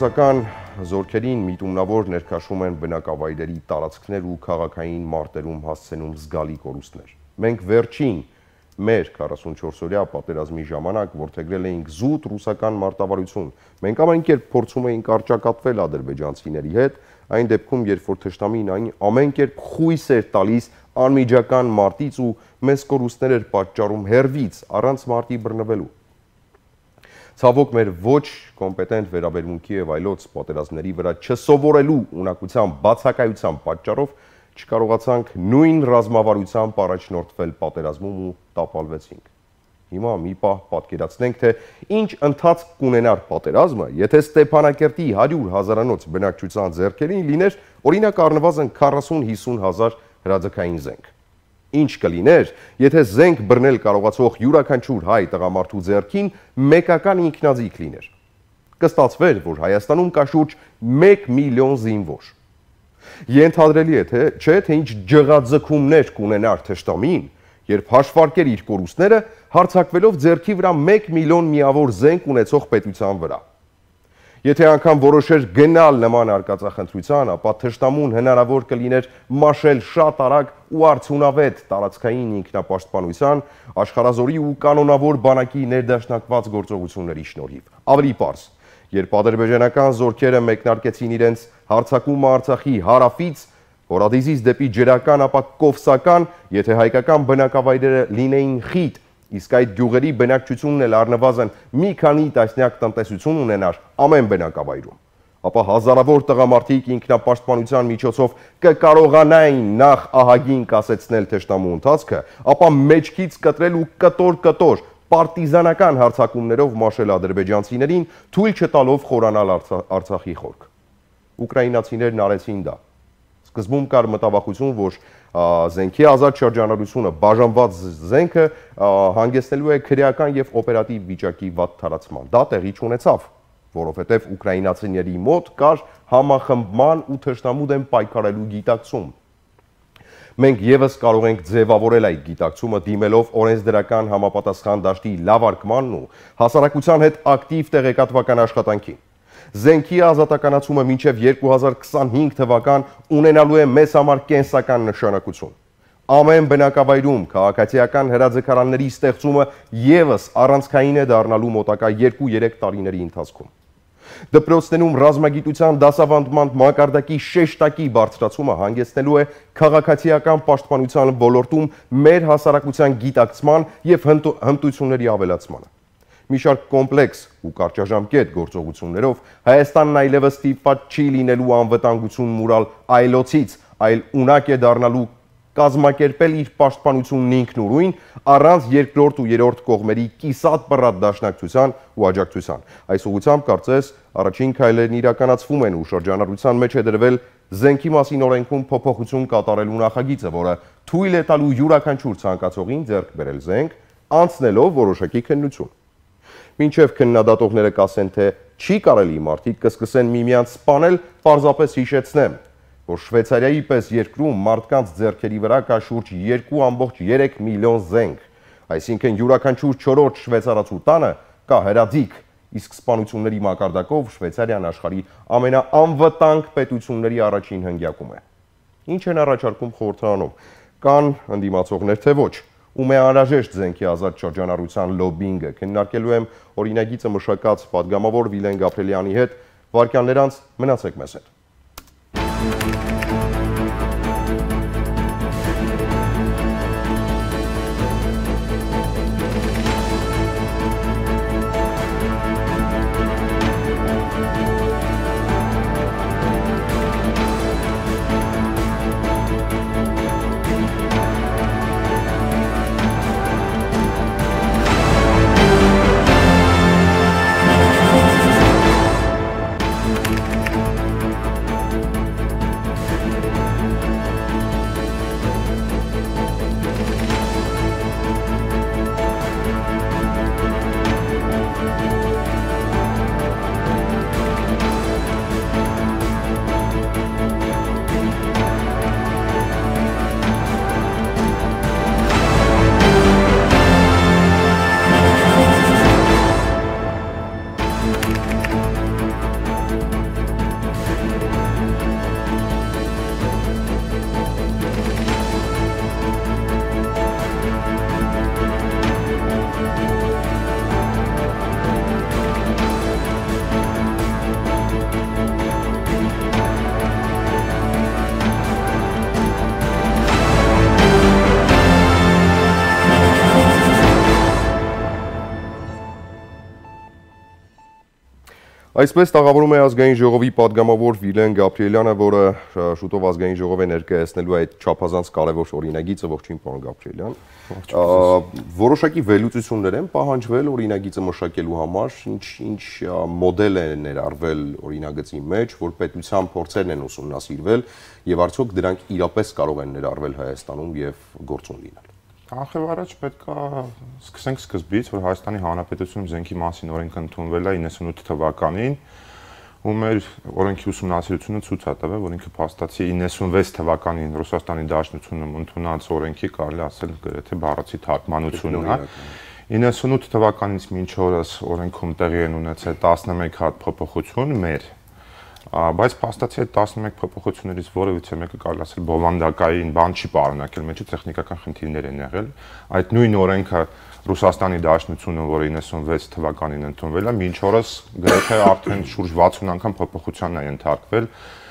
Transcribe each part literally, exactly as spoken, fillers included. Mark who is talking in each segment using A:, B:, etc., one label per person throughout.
A: Ռուսական զորքերին միտումնավոր ներքաշում են բնակավայրերի տարածքներ ու քաղաքային մարտերում հասցնում զգալի կորուստներ։ Մենք վերջին մեր քառասունչորսօրյա պատերազմի ժամանակ որդեգրել էինք զուտ ռուսական մարտավարություն։ Մենք ամեն կերպ փորձում էինք առճակատվել ադրբեջանցիների հետ, այն դեպքում, երբ որ թշնամին այն ամեն կերպ խույս էր տալիս անմիջական մարտից ու մեծ կորուստներ էր պատճառում հեռվից, առանց մարտի բռնվելու։ Ցավոք մեր ոչ կոմպետենտ վերաբերմունքի եւ այլոց պատերազմների վրա չսովորելու ունակության բացակայության պատճառով չկարողացանք նույն ռազմավարությամբ առաջնորդվել պատերազմում ու տապալվեցինք։ Հիմա մի պահ պատկերացնենք, թե ինչ ընթացք կունենար պատերազմը, եթե Ստեփանակերտի հարյուր հազարանոց բնակչության ձեռքերին լիներ օրինակ առնվազն քառասուն-հիսուն հազար հրաձգային զենք։ Ինչ կլիներ, եթե զենք բռնել կարողացող յուրաքանչյուր հայ տղամարդու ձեռքին մեկական ինքնաձիգ լիներ։ Կստացվեր, որ Հայաստանում կա շուրջ մեկ միլիոն զինվոր։ Ենթադրելի է, թե չէ, թե ինչ ջղաձգումներ կունենար թշնամին, երբ հաշվարկեր իր կորուստները, հարձակվելով ձեռքի վրա մեկ միլիոն միավոր զենք ունեցող պետության վրա։ Եթե անգամ որոշեր գնալ նման արկածախնդրության, ապա թշնամուն հնարավոր կլիներ մաշել շատ արագ ու արդյունավետ տարածքային ինքնապաշտպանության, աշխարհազորի ու կանոնավոր բանակի ներդաշնակված գործողությունների շնորհիվ։ Ավելի պարզ, երբ ադրբեջանական զորքերը մեկնարկեցին իրենց հարձակումը Արցախի հարավից, Հորադիզից դեպի ջրական, ապա կովսական, եթե հայկական բնակավայրերը լինեին խիտ, իսկ այդ գյուղերի բնակչությունն էլ առնվազն մի քանի տասնյակ տնտեսություն ունենար ամեն բնակավայրում, ապա հազարավոր տղամարդիկ ինքնապաշտպանության միջոցով կկարողանային նախ ահագին կասեցնել թշնամու ընթացքը, ապա մեջքից կտրել ու կտոր-կտոր պարտիզանական հարձակումներով մաշել ադրբեջանցիներին, թույլ չտալով խորանալ Արցախի խորք։ Ուկրաինացիներն արեցին դա։ Սկզբում կար մտավախություն, որ զենքի ազատ շրջանառությունը, բաժանված զենքը հանգեցնելու է քրեական եւ օպերատիվ վիճակի վատ թարացման։ Դա տեղի չունեցավ, որովհետեւ ուկրաինացիների մոտ կար համախմբման ու թշնամու դեմ պայքարելու գիտակցում։ Մենք եւս կարող ենք ձևավորել այդ գիտակցումը դիմելով օրենսդրական համապատասխան դաշտի լավարկմանն ու հասարակության հետ ակտիվ տեղեկատվական աշխատանքին։ Զենքի ազատականացումը մինչև երկու հազար քսանհինգ թվական ունենալու է մեզ համար կենսական նշանակություն։ Ամեն բնակավայրում քաղաքացիական հրաձգարանների ստեղծումը եւս առանցքային է դառնալու մոտակա երկու-երեք տարիների ընթացքում։ Դպրոցներում ռազմագիտության դասավանդման մակարդակի շեշտակի բարձրացումը հանգեցնելու է քաղաքացիական պաշտպանության ոլորտում մեր հասարակության գիտակցման եւ հմտությունների ավելացմանը։ Մի շարք կոմպլեքս ու կարճաժամկետ գործողություններով Հայաստանն այլևս ստիպված չի լինելու անվտանգություն մուրալ այլոցից, այլ ունակ է դառնալու կազմակերպել իր պաշտպանությունն ինքնուրույն առանց երկրորդ ու երրորդ կողմերի կիսատ բռատ դաշնակցության ու աջակցության։ Այս ուղղությամբ կարծես առաջին քայլերն իրականացվում են ու շրջանառության մեջ է դրվել զենքի մասին օրենքում փոփոխություն կատարելու նախագիծը, որը թույլ է տալու յուրաքանչյուր ցանկացողին ձեռք բերել զենք, անցնելով որոշակի քննություն։ Մինչև քննադատողները կասեն, թե չի կարելի մարդիկ կսկսեն միմյանց սպանել, պարզապես հիշեցնեմ, որ Շվեյցարիայի պես երկրում մարդկանց ձեռքերի վրա կա շուրջ երկու ամբողջ երեք միլիոն զենք, այսինքն յուրաքանչյուր չորրորդ շվեյցարացու տանը կա հրաձիգ, իսկ սպանությունների մակարդակով Շվեյցարիան աշխարհի ամենաանվտանգ պետությունների առաջին հնգյակում է։ Ինչ են առաջարկում խորհրդարանում, կան ընդդիմացողներ, թե ոչ, ում է անհրաժեշտ զենքի ազատ շրջանառության լոբինգը, քննարկելու եմ օրինագիծը մշակած պատգամավոր Վիլեն Գաբրելյանի հետ, վայրկյաններ անց մնացեք մեզ հետ։ Այսպես տաղավարում է ազգային ժողովի падգամավոր Վիլեն Գաբրիելյանը, որը շուտով ազգային ժողով է ներկայացնելու այդ չափազանց կարևոր օրինագիծը, ողջույն պարոն Գաբրիելյան։ Որոշակի վերլուծություններ են պահանջվել օրինագիծը մշակելու համար, ինչ ինչ մոդել է ներառվել օրինագծի մեջ, որ պետության փորձերն են ուսումնասիրվել եւ արդյոք դրանք իրապես կարող են ներառվել Հայաստանում եւ գործուն լինել։
B: Նախ առաջ պետք է սկսենք սկզբից, որ Հայաստանի Հանրապետությունում զենքի մասին օրենքը ընդունվել է իննսունութ թվականին, ու մեր օրենքի ուսումնասիրությունը ցույց է տվել, որ ինքը փաստացի իննսունվեց թվականին Ռուսաստանի Դաշնությունում ընդունած օրենքի կարելի ասել գրեթե բառացի թարգմանությունն է։ իննսունութ թվականից մինչ օրս օրենքում տեղի են ունեցել տասնմեկ հատ փոփոխություն մեր, բայց փաստացի այդ տասնմեկ փոփոխություններից որևիցե մեկը կարելի ասել բովանդակային բան չի պարունակել, մեջը տեխնիկական խնդիրներ են եղել։ Այդ նույն օրենքը Ռուսաստանի Դաշնությունը, որը իննսունվեց թվականին ընդունվել է, մինչ օրս գրեթե արդեն շուրջ վաթսուն անգամ փոփոխության է ենթարկվել,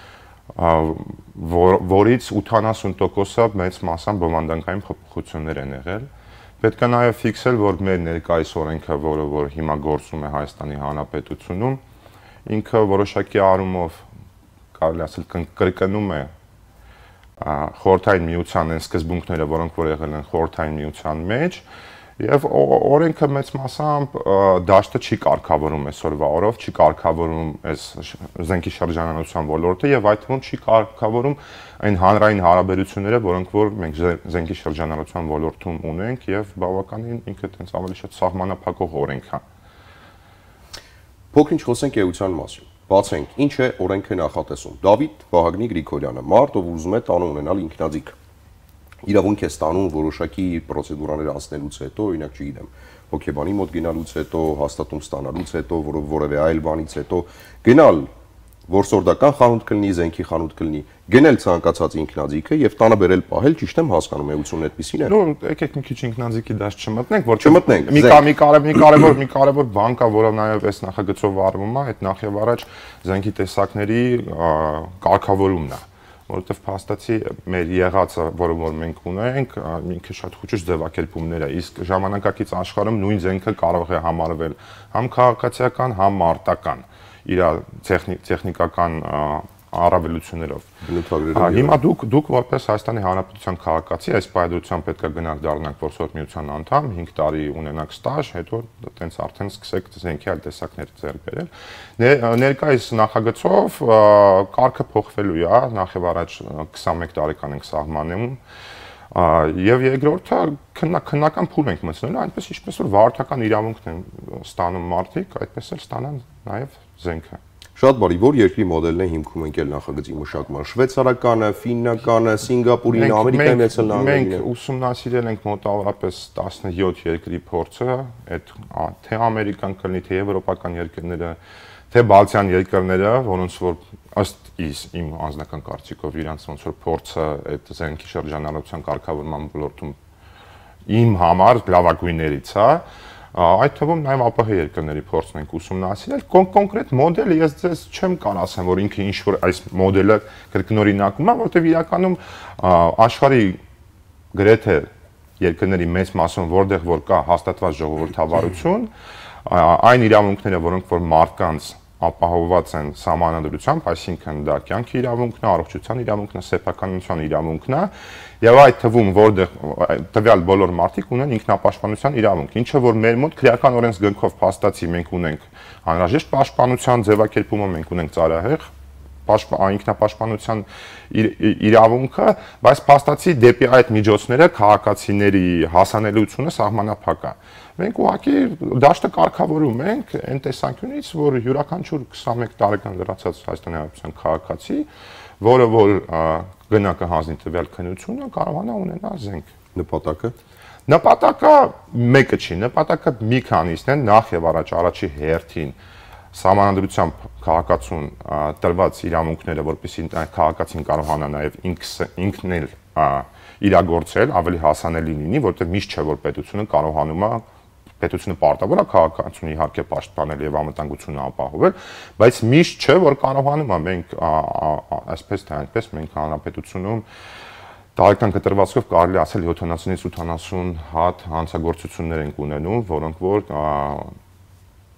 B: որից ութանասուն տոկոսը մեծ մասամբ բովանդակային փոփոխություններ են եղել։ Պետք է նաև ֆիքսել, որ մեր ներկայիս օրենքը, որը որ հիմա գործում է Հայաստանի Հանրապետությունում, ինքը որոշակի առումով կարելի ասել կրկնում է խորհրդային միության այն սկզբունքները, որոնք որ եղել են խորհրդային միության մեջ, եւ օրենքը մեծ մասամբ դաշտը չի կարգավորում այսօրվա օրով, չի կարգավորում այս զենքի շրջանառության ոլորտը եւ այդ թվում չի կարգավորում այն հանրային հարաբերությունները, որոնք որ մենք զենքի շրջանառության ոլորտում ունենք եւ բավականին ինքը տենց ավելի շատ սահմանափակող օրենք է։
A: Փոքր-ինչ խոսենք էության մասին։ Բացենք, ինչ է օրենքը նախատեսում։ Դավիթ Վահագնի Գրիգորյանը, մարդ, ով ուզում է տանուն ունենալ ինքնաձիգ։ Իրավունք է ստանում որոշակի պրոցեդուրաներ անցնելուց հետո, օրինակ չգիտեմ, հոգեբանի մոտ գնալուց հետո, հաստատում ստանալուց հետո, որևէ այլ բանից հետո գնալ որսորդական խանութ կլինի, զենքի խանութ կլինի, գնել ցանկացած ինքնաձիգը եւ տանը բերել պահել, ճիշտ եմ հասկանում, էությունը այդպեսին է։
B: Նո, եկեք մի քիչ ինքնաձիգի դաշտ չմտնենք, որ
A: չմտնենք։
B: Մի կա մի կարևոր մի կարևոր մի կարևոր բան կա, որը նաեւ այս նախագծով արվում է, այդ նախ եւ առաջ զենքի տեսակների կարգավորումն է, որովհետեւ փաստացի մեր եղածը, որը որ մենք ունենք, ինքը շատ խոճուճ ձևակերպումներ է, իսկ ժամանակակից աշխարհում նույն զենքը կարող է համարվել համ քաղաքացիական, համ մարտական իր տեխնիկական առավելություններով։ Հիմա դուք դուք որպես Հայաստանի Հանրապետության քաղաքացի այս պայմանությամբ պետք է գնաք դառնաք որսորդ միության անդամ, հինգ տարի ունենաք ստաժ, հետո տենց արդեն սկսեք զենքի այլ տեսակներ ձեռք բերել։ Ներկայիս նախագծով կարգը փոխվելու է, նախ եւ առաջ քսանմեկ տարեկան ենք սահմանում, եւ երկրորդը քննական փուլ ենք մտցնելու, այնպես ինչպես որ վարորդական իրավունքն են ստանում մարդիկ, այդպես էլ ստանան նաեւ զենքը։
A: Շատ բարի, որ երկրի մոդելն է հիմքում ընկել նախագծի մշակման։ Շվեյցարականը, ֆիննականը, Սինգապուրին, Ամերիկայի Մեծ Նահանգները։
B: Մենք ուսումնասիրել ենք մոտավորապես տասնյոթ երկրի փորձը, այդ թե ամերիկան կլինի, թե եվրոպական երկրները, թե բալթյան երկրները, որոնց որ ըստ իս իմ անձնական կարծիքով իրանց ոնց որ փորձը այդ զենքի շրջանառության կարգավորման ոլորտում իմ համար լավագույններից է։ Այդ թվում նաև ԱՊՀ երկրների փորձն ենք ուսումնասիրել, կոնկրետ մոդելը ես ձեզ չեմ կարող ասեմ, որ ինքը ինչ որ այս մոդելը կրկնօրինակում է, որտեղ իրականում աշխարհի գրեթե երկրների մեծ մասում, որտեղ որ կա հաստատված ժողովրդավարություն, այն իրավունքները, որոնք որ մարդկանց ապահովված են սահմանադրությամբ, այսինքն դա կյանքի իրավունքն է, առողջության իրավունքն է, սեփականության իրավունքն է, եւ այդ թվում որտեղ տվյալ բոլոր մարդիկ ունեն ինքնապաշտպանության իրավունք, ինչը որ մեր մոտ քրեական օրենսգրքով փաստացի մենք ունենք անհրաժեշտ պաշտպանության ձևակերպումը, մենք ունենք ծառահեղ ինքնապաշտպանության իրավունքը, բայց փաստացի դեպի այդ միջոցները քաղաքացիների հասանելիությունը սահմանափակ է։ Մենք ուղղակի դաշտը կարգավորում ենք այն տեսանկյունից, որ յուրաքանչյուր քսանմեկ տարեկան լրացած Հայաստանի Հանրապետության քաղաքացի, որը որ գնա կհանձնի տվյալ քննությունը, կարողանա ունենալ զենք։
A: Նպատակը
B: Նպատակը մեկը չի, նպատակը մի քանիսն են, նախ եւ առաջ առաջի հերթին սահմանադրությամբ քաղաքացուն տրված իրավունքները, որպեսզի քաղաքացին կարողանա նաև ինքն էլ իրագործել, ավելի հասանելի լինի, որտեղ միշտ չէ որ պետությունը կարողանում է պետությունը պարտավոր է քաղաքացուն իհարկե պաշտպանել եւ անվտանգությունը ապահովել, բայց միշտ չէ որ կարողանում է մենք այսպես թե այնպես մենք հանրապետությունում տարեկան կտրվածքով կարելի ասել յոթանասունից ութանասուն հատ հանցագործություններ ենք ունենում, որոնք որ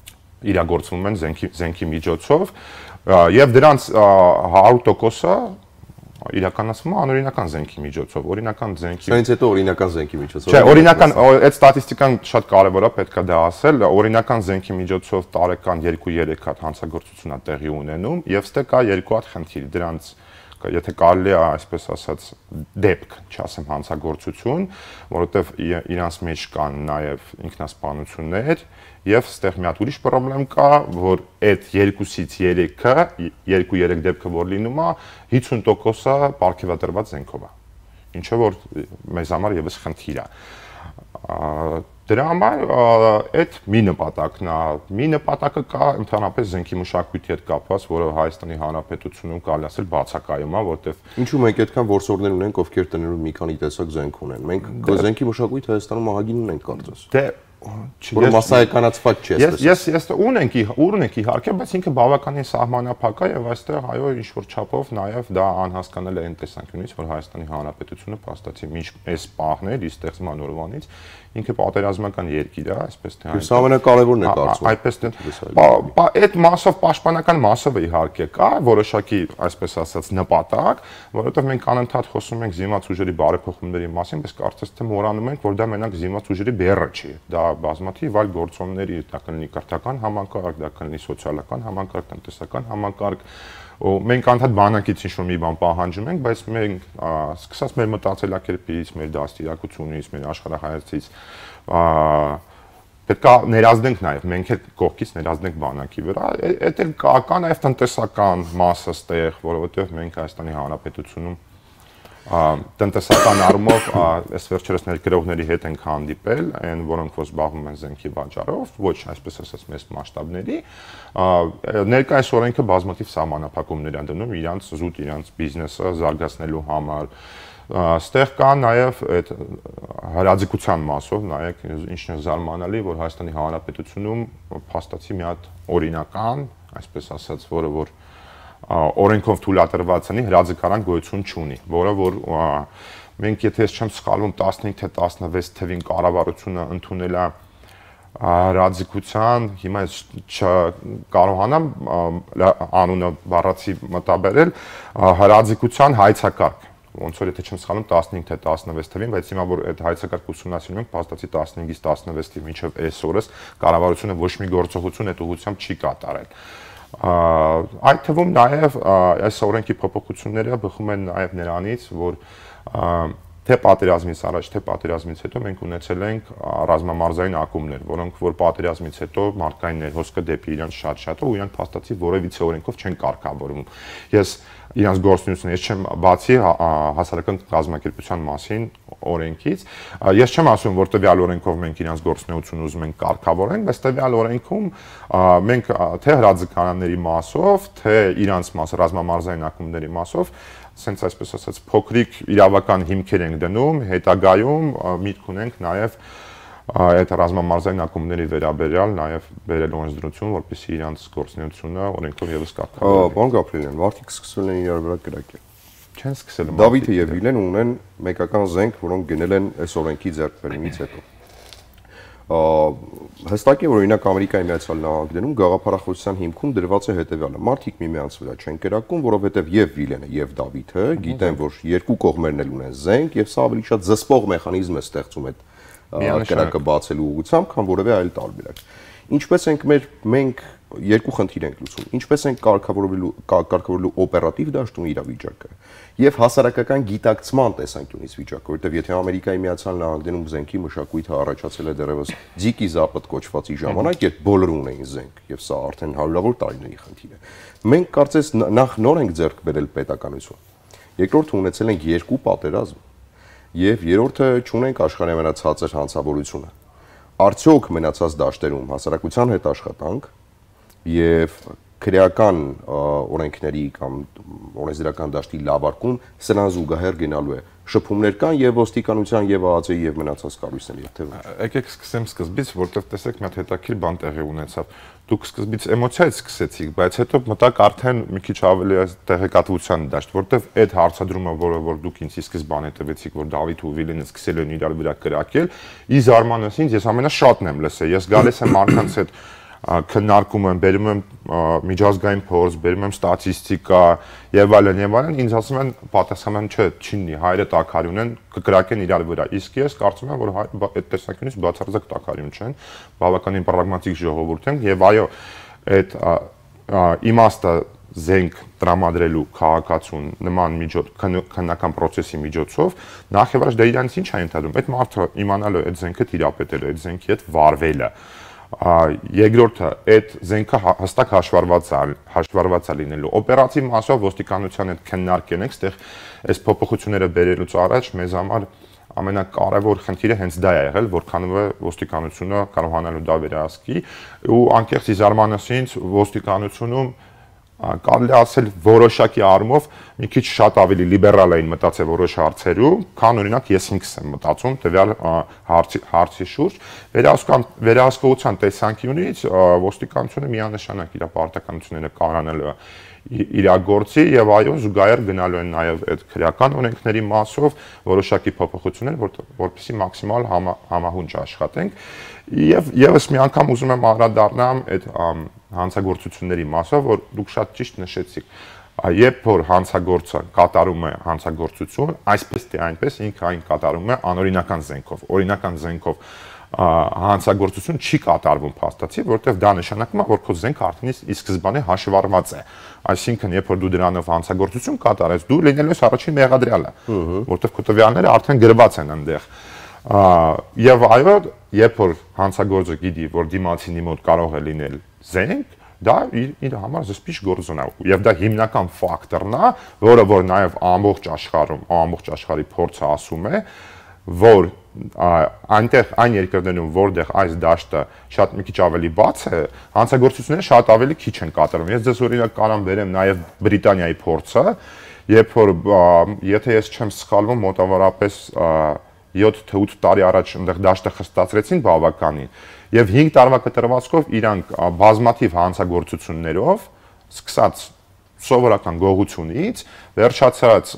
B: իրագործվում են զենքի զենքի միջոցով եւ դրանց հարյուր տոկոսը իրականացվում է անօրինական զենքի միջոցով, օրինական զենքի։
A: Սրանից հետո օրինական զենքի միջոցով։
B: Չէ, օրինական այդ ստատիստիկան շատ կարևոր է, պետք է դա ասել, օրինական զենքի միջոցով տարեկան երկու-երեք հատ հանցագործություն է տեղի ունենում եւ ստե կա երկու հատ խնդիր, դրանց եթե կարելի է այսպես ասած դեպք, չասեմ հանցագործություն, որովհետեւ իրանց մեջ կան նաեւ ինքնասպանություններ եւ ստեղ մի հատ ուրիշ խնդրեմ կա, որ այդ երկուսից երեքը, երկու-երեք դեպքը որ լինում է, հիսուն տոկոսը պարգևատրված զենքով է։ Ինչը որ մեզ համար եւս խնդիր է։ Դրա համար այդ մի նպատակն է, մի նպատակը կա ընդհանրապես զենքի մշակույթի հետ կապված, որը Հայաստանի Հանրապետությունում կարելի ասել բացակայում է, որտեղ
A: ինչու մենք այդքան որսորդներ ունենք, ովքեր տներում մի քանի տեսակ զենք ունեն։ Մենք զենքի մշակույթը Հայաստանում ահագին ունենք կարծես։
B: Դե
A: Որ մասսայականացված չէ,
B: այսպես։ Ես ես ունենք ունենք իհարկե, բայց ինքը բավականին սահմանափակ է եւ այստեղ այո ինչ որ չափով նաեւ դա անհասկանալ է այն տեսանկյունից, որ Հայաստանի Հանրապետությունը փաստացի մինչ այս պահն էր, իր ստեղծման օրվանից ինքը պատերազմական երկիր է, այսպես թե
A: այն։ Սա ամենակարևորն է կարծում։
B: Այդպես թե այդ մասով պաշտպանական մասով իհարկե կա որոշակի, այսպես ասած, նպատակ, որովհետեւ մենք անընդհատ խոսում ենք զինված ուժերի բարեփոխումների մասին, բայց կարծես թե մոռանում ենք, որ դա մենակ զինված ուժերի բեռը չի։ Դա բազմաթիվ այլ գործոնների, դա կլինի կրթական համակարգ, դա կլինի սոցիալական համակարգ, տնտեսական համակարգ, ու մենք անդադ բանակից ինչ-որ մի բան պահանջում ենք, բայց մենք սկսած մեր մտածելակերպից, մեր դաստիարակությունից, մեր աշխարհայացից պետք է ներազդենք նաև, մենք էլ կողքից ներազդենք բանակի վրա, այդ էլ կա նաև տնտեսական մասը ստեղ, որովհետև մենք Հայաստանի Հանրապետությունում տնտեսական առումով այս վերջերս ներգրողների հետ ենք հանդիպել, այն որոնք որ զբաղվում են զենքի վաճառով, ոչ այսպես ասած մեծ մասշտաբների, ներկայիս օրենքը բազմաթիվ սահմանափակումներ են դնում իրանց զուտ իրանց բիզնեսը զարգացնելու համար։ Ստեղ կա նաև այդ հրաձգության մասով, նայեք ինչն է զարմանալի, որ Հայաստանի Հանրապետությունում փաստացի մի հատ օրինական, այսպես ասած, որը որ օրենքով թույլատրված է հրաձգարան գոյություն չունի, որը որ մենք եթե ես չեմ սխալվում տասնհինգ թե տասնվեց թվին կառավարությունը ընդունել է հրաձգության, հիմա ես չկարողանամ անունը բառացի մտաբերել, հրաձգության հայցակարգ, ոնց որ եթե չեմ սխալվում տասնհինգ թե տասնվեց թվին, բայց հիմա որ այդ հայցակարգ ուսումնասիրում ենք, փաստացի տասնհինգից տասնվեց թիվ մինչև այսօրս կառավարությունը ոչ մի գործողություն այդ ուղղությամբ չի կատարել։ Այդ թվում նաև այս օրենքի փոփոխությունները բխում են նաև նրանից, որ թե պատերազմից առաջ, թե պատերազմից հետո մենք ունեցել ենք ռազմամարզային ակումբներ, որոնք որ պատերազմից հետո մարդկային հոսքը դեպի իրանց շատ-շատ ու իրանք փաստացի որևիցե օրենքով չեն կարգավորվում։ Ես իրանց գործունեությունը ես չեմ բացի հասարակական կազմակերպության մասին օրենքից, ես չեմ ասում, որ տվյալ օրենքով մենք իրանց գործունեությունը ուզում ենք կարգավորենք, բայց տվյալ օրենքում մենք թե հրաձգարանների մասով, թե իրանց մաս ռազմամարզային ակումբների մասով սենց այսպես ասած փոքրիկ իրավական հիմքեր ենք դնում, հետագայում միտք ունենք նաև այդ ռազմամարզային ակումբների վերաբերյալ նաև բերել օրենսդրություն, որպեսզի իրանց գործունեությունը օրենքով եւս կարգավորվի։
A: Պարոն Գաբրելյան, մարդիկ սկսել են իրար վրա կրակել։
B: Չեն սկսել։
A: Դավիթը եւ Վիլեն ունեն մեկական զենք, որոնք գնել են այս օրենքի ձեռքբերումից հետո։ Հստակ է, որ օրինակ Ամերիկայի Միացյալ Նահանգներում գաղափարախոսության հիմքում դրված է հետևյալը. մարդիկ միմյանց վրա չեն կրակում, որովհետև եւ Վիլենը եւ Դավիթը գիտեն, որ երկու կողմերն էլ ունեն զենք եւ սա ավելի շատ զսպող մեխանիզմ է ստեղծում այդ կրակը բացելու ուղղությամբ, քան որևէ այլ տարբերակ։ Ինչպես ենք մեր մենք երկու խնդիր ենք լուծում։ Ինչպես ենք կարգավորելու կարգավորելու օպերատիվ դաշտում իրավիճակը եւ հասարակական գիտակցման տեսանկյունից վիճակը, որովհետեւ եթե Ամերիկայի Միացյալ Նահանգներում զենքի մշակույթը առաջացել է դեռևս ձիկի զապդ կոչվածի ժամանակ, երբ բոլորը ունեին զենք, եւ սա արդեն հարյուրավոր տարիների խնդիր է։ Մենք կարծես նախ նոր ենք ձեռք բերել պետականություն։ Երկրորդը ունեցել ենք երկու պատերազմ եւ երրորդը չունենք աշխարհի ամենացածր հանցավորությունը։ Արդյոք մնացած դաշտերում հասարակության հետ աշխատանք եւ քրեական օրենքների կամ օրենսդրական դաշտի լավարկում սրան զուգահեռ գնալու է շփումներ կան եւ ոստիկանության եւ ԱԱԾ-ի եւ մնացած կառույցների հետ։
B: Եկեք սկսեմ սկզբից, որտեղ տեսեք մի հատ հետաքրքիր բան տեղի ունեցավ։ Դուք սկզբից էմոցիայից սկսեցիք, բայց հետո մտաք արդեն մի քիչ ավելի տեղեկատվության դաշտ, որտեղ այդ հարցադրումը, որը որ դուք ինձ սկզբան հետևեցիք, որ Դավիթ ու Վիլենը սկսել են իրար վրա կրակել, ի զարմանս ինձ ես ամենաշատն եմ լսել։ Ես գալիս եմ մարդկանց հետ քննարկում եմ, բերում եմ միջազգային փորձ, բերում եմ ստատիստիկա եւ այլն եւ այլն, ինձ ասում են պատասխանան չէ, չինի, հայերը տակարյուն են, կկրակեն իրար վրա։ Իսկ ես կարծում եմ, որ այդ տեսանկյունից բացարձակ տակարյուն չեն, բավականին պրագմատիկ ժողովուրդ են եւ այո, այդ իմաստը զենք տրամադրելու քաղաքացուն նման միջոց քննական process-ի միջոցով նախ եւ առաջ դա իրանց ինչ է ընդհանրում այդ մարդը իմանալու այդ զենքը տիրապետելու այդ զենքի հետ վարվելը երկրորդը այդ զենքը հստակ հաշվառված է հաշվառված է լինելու օպերատիվ մասով ոստիկանության հետ քննարկել ենք այդտեղ այս փոփոխությունները բերելուց առաջ մեզ համար ամենակարևոր խնդիրը հենց դա է եղել, որքանով է ոստիկանությունը կարողանալու դա վերահսկի ու անկեղծ զարմանաս ինձ ոստիկանությունում կարելի ասել որոշակի առումով մի քիչ շատ ավելի լիբերալ էին մտածել որոշ հարցերում, քան օրինակ ես ինքս եմ մտածում տվյալ հարցի հարցի շուրջ, վերահսկողության տեսանկյունից ոստիկանությունը միանշանակ իր պարտականությունները կատարելու իրագործի եւ այո զուգահեռ գնալու են նաեւ այդ քրեական օրենքների մասով որոշակի փոփոխություններ, որպեսզի մաքսիմալ համահունչ աշխատենք եւ եւս մի անգամ ուզում եմ անդրադառնամ այդ հանցագործությունների մասով, որ դուք շատ ճիշտ նշեցիք, երբ որ հանցագործը կատարում է հանցագործություն, այսպես թե այնպես ինքը այն կատարում է անօրինական զենքով, օրինական զենքով հանցագործություն չի կատարվում փաստացի, որովհետև դա նշանակում է, որ քո զենքը արդեն ի սկզբանե հաշվառված է։ Այսինքն, երբ որ դու դրանով հանցագործություն կատարես, դու լինելու ես առաջին մեղադրյալը, որովհետև քո տվյալները արդեն գրված են այնտեղ։ Եվ այո, երբ որ հանցագործը գիտի, որ դիմացինի մոտ կարող է լինել զենք, դա իր համար զսպիչ գործոն է, եւ դա հիմնական ֆակտորն է, որը որ նաեւ ամբողջ աշխարհում, ամբողջ աշխարհի փորձը ասում է, որ այնտեղ այն երկրներում, որտեղ այս դաշտը շատ մի քիչ ավելի բաց է, հանցագործությունները շատ ավելի քիչ են կատարվում։ Ես ձեզ օրինակ կարամ բերեմ նաեւ Բրիտանիայի փորձը, երբ որ եթե ես չեմ սխալվում, մոտավորապես յոթ թե ութ տարի առաջ այնտեղ դաշտը խստացրեցին բավականին, եւ հինգ տարվա կտրվածքով իրանք բազմաթիվ հանցագործություններով, սկսած սովորական գողությունից, վերջացած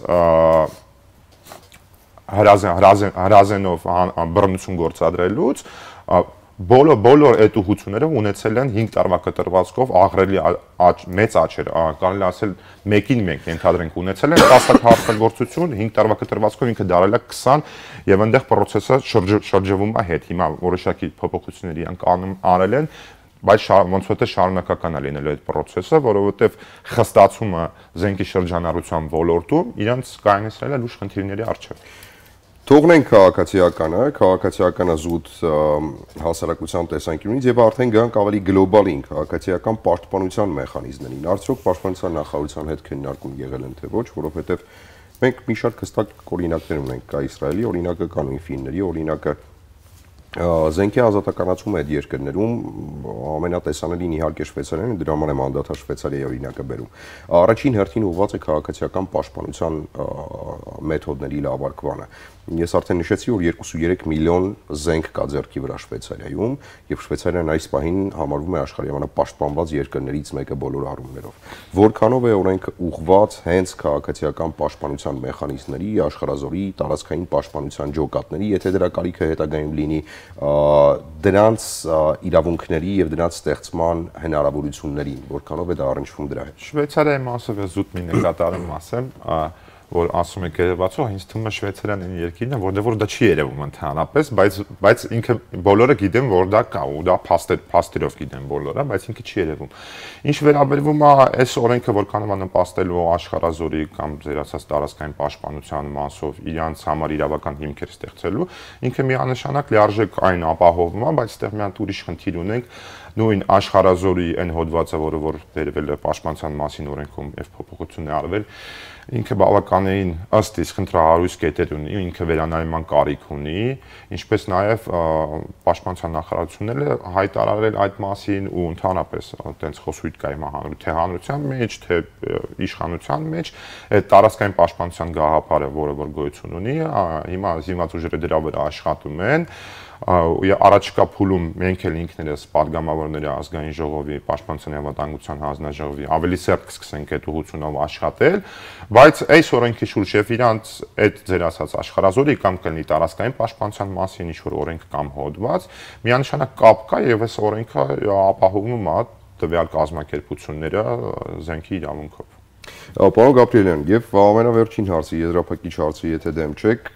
B: հրազենով բռնություն գործադրելուց բոլոր բոլոր այդ ուղղությունները ունեցել են հինգ տարվա կտրվածքով աղրելի մեծ աճեր, կարելի ասել մեկին մենք ենթադրենք ունեցել են տասը հանցագործություն, հինգ տարվա կտրվածքով ինքը դարել է քսան եւ այնտեղ process-ը շրջվում է հետ։ Հիմա որոշակի փոփոխություններ իրանք արել են, բայց ոնց որ թե շարունակական է լինելու այդ process-ը, որովհետեւ խստացումը զենքի շրջանառության ոլորտում իրանք կայացրել է լուրջ խնդիրների առջև։
A: Թողնենք քաղաքացիականը, քաղաքացիականը զուտ հասարակության տեսանկյունից եւ արդեն գանք ավելի գլոբալին քաղաքացիական պաշտպանության մեխանիզմներին։ Արդյոք պաշտպանության նախարարության հետ քննարկում եղել են թե ոչ, որովհետեւ մենք մի շարք հստակ օրինակներ ունենք, կա Իսրայելի օրինակը, կա նույն ֆինների օրինակը, զենքի ազատականացումը այդ երկրներում ամենատեսանելին իհարկե Շվեյցարիան է, դրա համար եմ անդադար Շվեյցարիայի օրինակը բերում։ Առաջին հերթին ուղղված է քաղաքացիական պաշտպանության մեթոդների լավարկմանը։ Ես արդեն նշեցի, որ երկուսուերեք միլիոն զենք կա ձեռքի վրա Շվեյցարիայում, եւ Շվեյցարիան այս պահին համարվում է աշխարհի ամենապաշտպանված երկրներից մեկը բոլոր առումներով։ Որքանով է օրենքը ուղղված հենց քաղաքացիական պաշտպանության մեխանիզմների, աշխարհազորի, տարածքային պաշտպանության ջոկատների, եթե դրա կարիքը հետագայում լինի, դրանց իրավունքների եւ դրանց ստեղծման հնարավորություններին, որքանով է դա առնչվում դրա հետ։
B: Շվեյցարիայի մասով է զուտ մի նկատառում ասեմ, որ ասում եք երևացող, ինձ թվում է Շվեյցարիան այն երկիրն է, որտեղ որ դա չի երևում ընդհանրապես, բայց բայց ինքը բոլորը գիտեն, որ դա կա ու դա փաստեր փաստերով գիտեն բոլորը, բայց ինքը չի երևում։ Ինչ վերաբերվում է այս օրենքը, որքանով է նպաստելու աշխարհազորի կամ զերացած տարածքային պաշտպանության մասով իրանց համար իրավական հիմքեր ստեղծելու, ինքը միանշանակ լիարժեք այն ապահովում է, բայց այդտեղ մի հատ ուրիշ խնդիր ունենք, նույն աշխարհազորի այն հոդվածը, որը որ վերվել է պաշտպանության մասին օրենքում եւ փոփոխություն է արվել, ինքը բավականին ըստ իս խնդրահարույց կետեր ունի, ինքը վերանայման կարիք ունի, ինչպես նաև պաշտպանության նախարարությունները հայտարարել այդ մասին ու ընդհանրապես այդպես խոսույթ կա հիմա թե հանրության մեջ, թե իշխանության մեջ, այդ տարածքային պաշտպանության գաղափարը, որը որ գոյություն ունի, հիմա զինված ուժերը դրա վրա աշխատում են, առաջիկա փուլում մենք էլ ինքներս падգամավորները ազգային ժողովի, պաշտպանության եւ անվտանգության հանձնաժողովի ավելի սերտ կսկսենք այդ ուղղությունով աշխատել, Բայց այս օրենքի շուրջ եւ իրանց այդ ձեր ասած աշխարհազորի կամ կլինի տարածքային պաշտպանության մասին ինչ որ օրենք կամ հոդված, միանշանակ կապ կա եւ այս օրենքը ապահովում է տվյալ կազմակերպությունները զենքի իրավունքով։
A: Պարոն Գաբրիելյան, եւ ամենավերջին հարցը, եզրափակիչ հարցը, եթե դեմ չեք,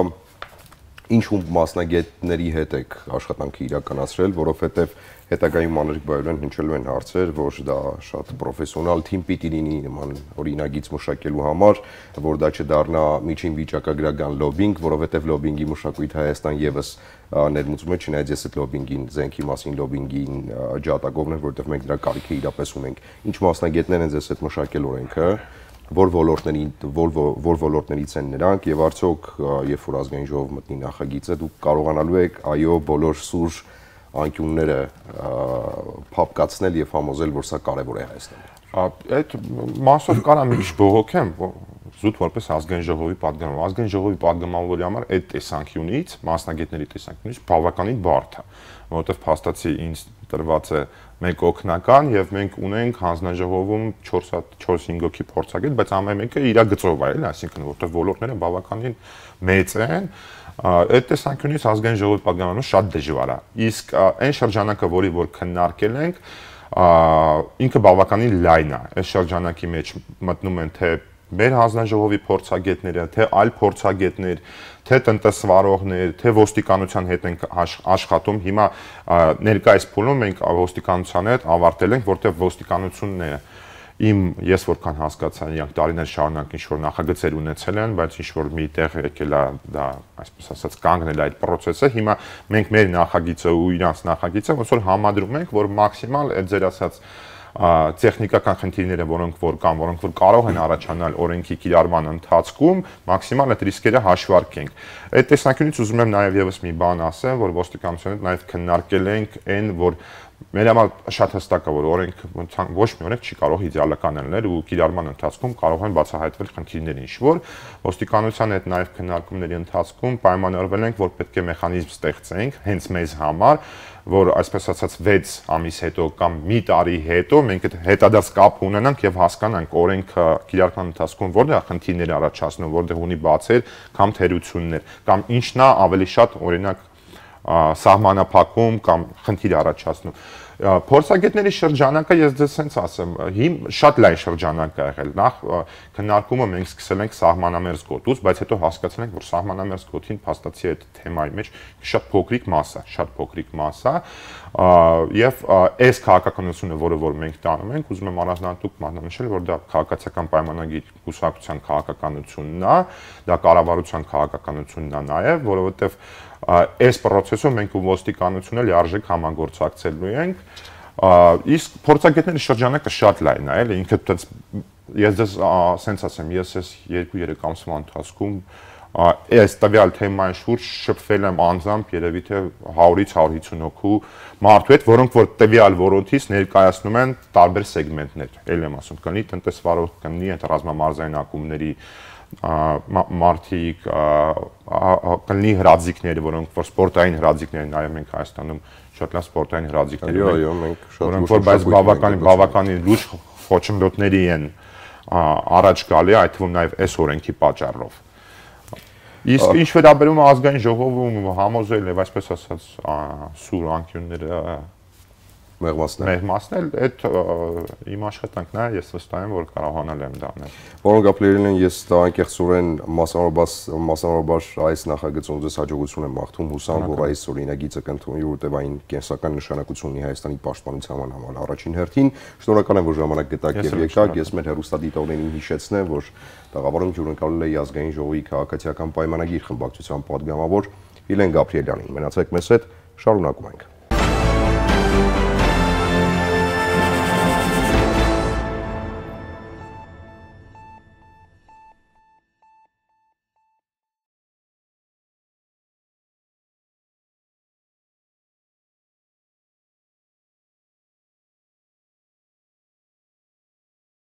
A: ինչ մասնագետների հետ եք աշխատանքը իրականացրել, որովհետեւ հետագայում մանրիկբայորեն հնչելու են հարցեր, որ դա շատ պրոֆեսիոնալ թիմ պիտի լինի նման օրինագիծ մշակելու համար, որ դա չդառնա միջին վիճակագրական լոբինգ, որովհետև լոբինգի մշակույթ Հայաստան եւս ներմուծում է, չնայած ես այդ լոբինգին, զենքի մասին լոբինգին ջատագովն եմ, որովհետև մենք դրա կարիքը իրապես ունենք։ Ինչ մասնագետներ են ձեզ հետ մշակել օրենքը, որ ոլորտների որ որ ոլորտներից են նրանք եւ արդյոք երբ որ ազգային ժողով մտնի նախագիծը դուք կարողանալու եք այո բոլոր սուր անկյունները փապկացնել եւ համոզել, որ սա կարեւոր է Հայաստանում։
B: Այդ մասով կարա մի քիչ բողոքեմ, զուտ որպես ազգային ժողովի պատգամավոր։ Ազգային ժողովի պատգամավորի համար այդ տեսանկյունից, մասնագետների տեսանկյունից բավականին բարդ է, որովհետեւ փաստացի ինձ տրված է մեկ օգնական եւ մենք ունենք հանձնաժողովում չորս հինգ հոգի փորձագետ, բայց ամեն մեկը իր գծով է, էլի, այսինքն որովհետեւ ոլորտները բավականին մեծ են, այդ տեսանկյունից ազգային ժողովի պատգամավորը շատ դժվար է։ Իսկ այն շրջանակը, որի որ քննարկել ենք, ինքը բավականին լայն է։ Այս շրջանակի մեջ մտնում են թե մեր հանձնաժողովի փորձագետները, թե այլ փորձագետներ, թե տնտեսվարողներ, թե ոստիկանության հետ ենք աշխատում։ Հիմա ներկայիս փուլում մենք ոստիկանության հետ ավարտել ենք, որտեղ ոստիկանությունն է իմ ես որքան հասկացա, իրանք տարիներ շարունակ ինչ որ նախագծեր ունեցել են, բայց ինչ որ մի տեղ եկել է դա, այսպես ասած, կանգնել այդ process-ը։ Հիմա մենք մեր նախագիծը ու իրանց նախագիծը ոնց որ համադրում ենք, որ մաքսիմալ այդ ձեր ասած տեխնիկական խնդիրները, որոնք որ կան, որոնք որ կարող են առաջանալ օրենքի կիրառման ընթացքում, մաքսիմալ այդ ռիսկերը հաշվարկենք։ Այդ տեսանկյունից ուզում եմ նաև եւս մի բան ասել, որ ոստիկանության հետ նաև քննարկել ենք այն, որ մեր համար շատ հստակ է, որ օրենք ոչ մի օրենք չի կարող իդեալական լինել ու կիրառման ընթացքում կարող են բացահայտվել խնդիրներ ինչ որ ոստիկանության հետ նաև քննարկումների ընթացքում պայմանավորվել ենք, որ պետք է մեխանիզմ ստեղծենք հենց մեզ համար, որ այսպես ասած վեց ամիս հետո կամ մի տարի հետո մենք այդ հետադարձ կապ ունենանք եւ հասկանանք օրենքը կիրառման ընթացքում որտեղ է խնդիրներ առաջացնում, որտեղ ունի բացեր կամ թերություններ, կամ ինչն է ավելի շատ օրինակ սահմանափակում կամ խնդիր առաջացնում։ Փորձագետների շրջանակը ես դες sense ասեմ, հիմ շատ լայն շրջանակ է եղել։ Նախ քննարկումը մենք սկսել ենք սահմանամերձ գոտուց, բայց հետո հասկացել ենք, որ սահմանամերձ գոտին փաստացի այդ թեմայի մեջ շատ փոքրիկ մաս է, շատ փոքրիկ մաս է, եւ այս քաղաքականությունը, որը որ մենք տանում ենք, ուզում եմ առանձնահատուկ մատնանշել, որ դա քաղաքացիական պայմանագիր կուսակցության քաղաքականությունն է, դա կառավարության քաղաքականությունն է նաեւ, որովհետեւ այս process-ում մենք ու ոստիկանությունը լիարժեք համագործակցելու ենք, իսկ փորձագետների շրջանակը շատ լայն է, էլի ինքը այդպես ես դες sense ասեմ, ես ես երկու երեք ամսվա ընթացքում այս տվյալ թեմային շուրջ շփվել եմ անձամբ երևի թե հարյուրից հարյուր հիսուն հոգու մարդու հետ, որոնք որ տվյալ ոլորտից ներկայացնում են տարբեր սեգմենտներ, էլ եմ ասում, կլինի տնտեսվարող, կլինի այդ ռազմամարզային ակումբների մարդիկ, կլինի հրաձիկներ, որոնք որ սպորտային հրաձիկներ են, նաև մենք Հայաստանում շատ լավ սպորտային հրաձիկներ ունենք, որոնք որ բայց բավականին բավականին լուրջ խոչընդոտների են առաջ գալի, այդ թվում նաև այս օրենքի պատճառով։ Իսկ ինչ վերաբերում է ազգային ժողովում համոզել եւ այսպես ասած սուր անկյունները մեղմացնել, այդ իմ աշխատանքն է, ես վստահ եմ, որ կարողանալ եմ դա անել։
A: Պարոն Գաբրիելյան, ես անկեղծորեն մասնավորաբար այս նախագծում ձեզ հաջողություն եմ մաղթում, հուսամ, որ այս օրինագիծը կընդունվի, որտեղ այն կենսական նշանակություն ունի Հայաստանի պաշտպանության համար առաջին հերթին։ Շնորհակալ եմ, որ ժամանակ գտաք եւ եկաք, ես մեր հեռուստադիտողներին հիշեցնեմ, որ Տաղավարում հյուրընկալել է ազգային ժողովի քաղաքացիական պայմանագիր խմբակցության պատգամավոր Իլեն Գաբրիելյանին։ Մնացեք մեզ հետ, շարունակում ենք։